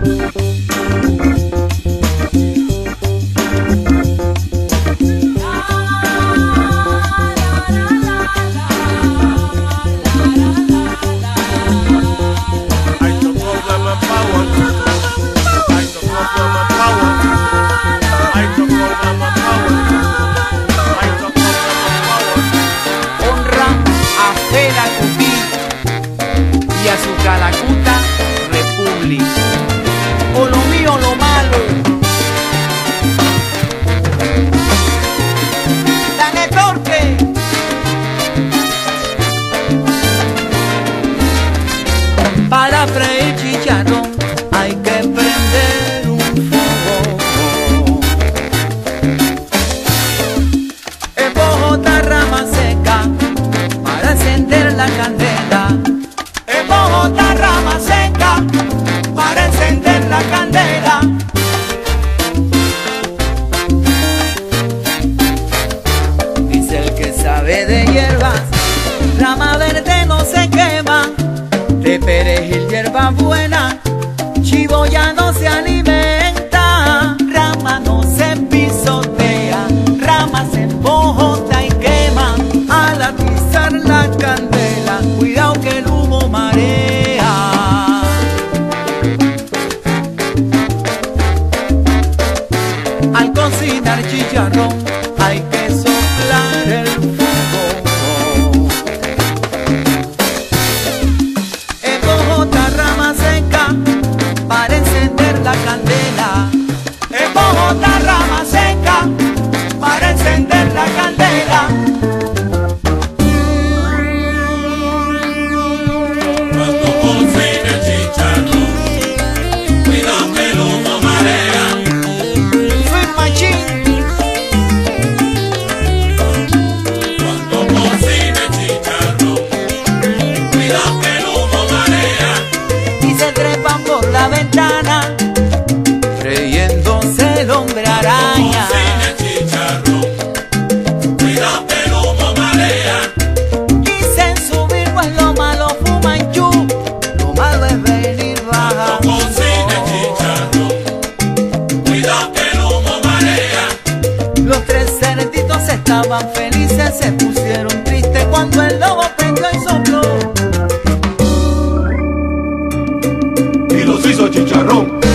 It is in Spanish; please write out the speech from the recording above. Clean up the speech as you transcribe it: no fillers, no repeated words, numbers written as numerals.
Y a su Calacuta Republic, o lo mío o lo malo. Dale torque. Para freír chicharrón hay que prender un fuego. En Bogotá rama seca para encender la candela. En Bogotá rama seca para encender la candela. Dice el que sabe de hierbas, rama verde no se quema, de perejil hierba buena, chivo ya no se alimenta, rama no se pisotea, rama se embojota y quema, al atizar la candela, cuidado que el humo marea. Al cocinar chicharrón hay que soplar el fuego. En Bogotá rama seca para encender la candela. En Bogotá rama seca para encender la candela. Por la ventana, creyéndose el hombre araña. Cuidado que el humo marea. Dicen subir pues lo malo fuman chu, lo malo es venir bajando. Cocina chicharrón, cuidado que el humo marea. Los tres cerditos estaban felices, se pusieron tristes cuando el lobo prendió y sopló. Y los hizo chicharrón.